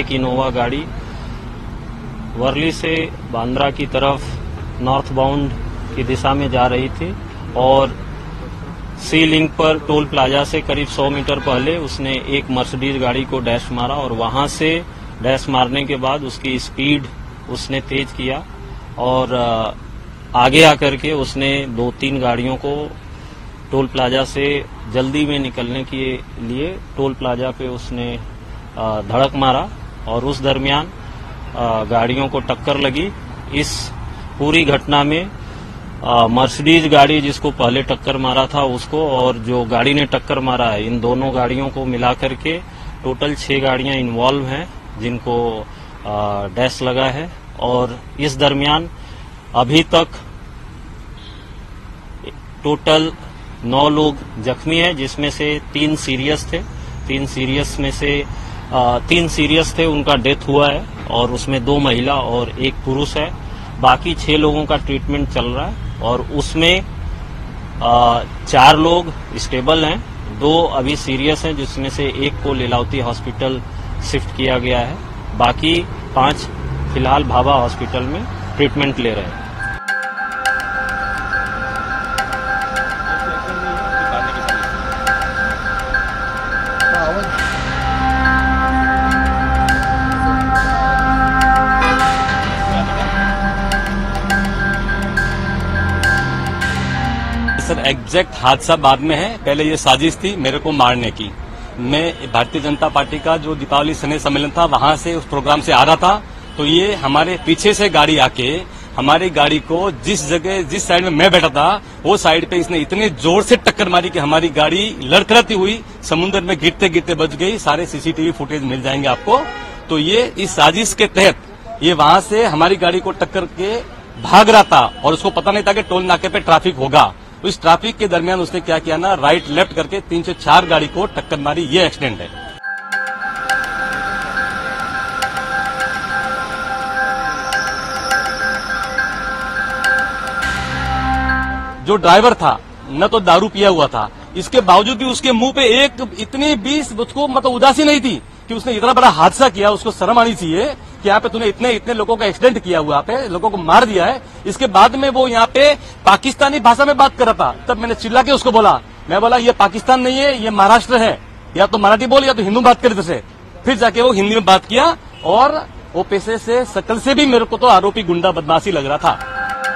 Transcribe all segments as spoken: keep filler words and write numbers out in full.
एक इनोवा गाड़ी वर्ली से बांद्रा की तरफ नॉर्थ बाउंड की दिशा में जा रही थी और सी लिंक पर टोल प्लाजा से करीब सौ मीटर पहले उसने एक मर्सिडीज गाड़ी को डैश मारा और वहां से डैश मारने के बाद उसकी स्पीड उसने तेज किया और आगे आकर के उसने दो तीन गाड़ियों को टोल प्लाजा से जल्दी में निकलने के लिए टोल प्लाजा पे उसने धड़क मारा और उस दरमियान गाड़ियों को टक्कर लगी। इस पूरी घटना में मर्सिडीज गाड़ी जिसको पहले टक्कर मारा था उसको और जो गाड़ी ने टक्कर मारा है इन दोनों गाड़ियों को मिलाकर के टोटल छह गाड़ियां इन्वॉल्व हैं जिनको डैश लगा है और इस दरमियान अभी तक टोटल नौ लोग जख्मी हैं जिसमें से तीन सीरियस थे तीन सीरियस में से आ, तीन सीरियस थे उनका डेथ हुआ है और उसमें दो महिला और एक पुरुष है। बाकी छह लोगों का ट्रीटमेंट चल रहा है और उसमें आ, चार लोग स्टेबल हैं, दो अभी सीरियस हैं जिसमें से एक को लीलावती हॉस्पिटल शिफ्ट किया गया है। बाकी पांच फिलहाल भाभा हॉस्पिटल में ट्रीटमेंट ले रहे हैं। सर एग्जैक्ट हादसा बाद में है, पहले ये साजिश थी मेरे को मारने की। मैं भारतीय जनता पार्टी का जो दीपावली स्नेह सम्मेलन था वहां से उस प्रोग्राम से आ रहा था तो ये हमारे पीछे से गाड़ी आके हमारी गाड़ी को जिस जगह जिस साइड में मैं बैठा था वो साइड पे इसने इतने जोर से टक्कर मारी कि हमारी गाड़ी लड़खड़ाती हुई समुद्र में गिरते गिरते बच गई। सारे सीसीटीवी फुटेज मिल जाएंगे आपको। तो ये इस साजिश के तहत ये वहां से हमारी गाड़ी को टक्कर के भाग रहा था और उसको पता नहीं था कि टोल नाके पे ट्रैफिक होगा। तो इस ट्रैफिक के दरमियान उसने क्या किया ना, राइट लेफ्ट करके तीन से चार गाड़ी को टक्कर मारी। ये एक्सीडेंट है। जो ड्राइवर था न तो दारू पिया हुआ था, इसके बावजूद भी उसके मुंह पे एक इतनी भी उसको मतलब उदासी नहीं थी कि उसने इतना बड़ा हादसा किया। उसको शर्म आनी चाहिए कि यहाँ पे तूने इतने इतने लोगों का एक्सीडेंट किया हुआ, पे लोगों को मार दिया है। इसके बाद में वो यहाँ पे पाकिस्तानी भाषा में बात कर रहा था। तब मैंने चिल्ला के उसको बोला, मैं बोला ये पाकिस्तान नहीं है, ये महाराष्ट्र है, या तो मराठी बोल या तो हिंदू बात करे तुझसे। फिर जाके वो हिंदी में बात किया और वो पैसे से शकल से भी मेरे को तो आरोपी गुंडा बदमाशी लग रहा था।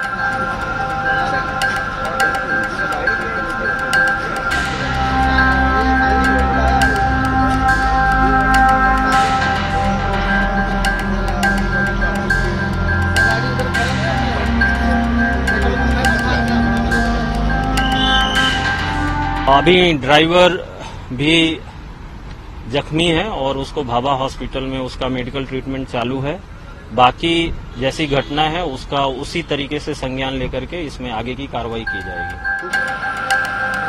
अभी ड्राइवर भी जख्मी है और उसको भाभा हॉस्पिटल में उसका मेडिकल ट्रीटमेंट चालू है। बाकी जैसी घटना है उसका उसी तरीके से संज्ञान लेकर के इसमें आगे की कार्रवाई की जाएगी।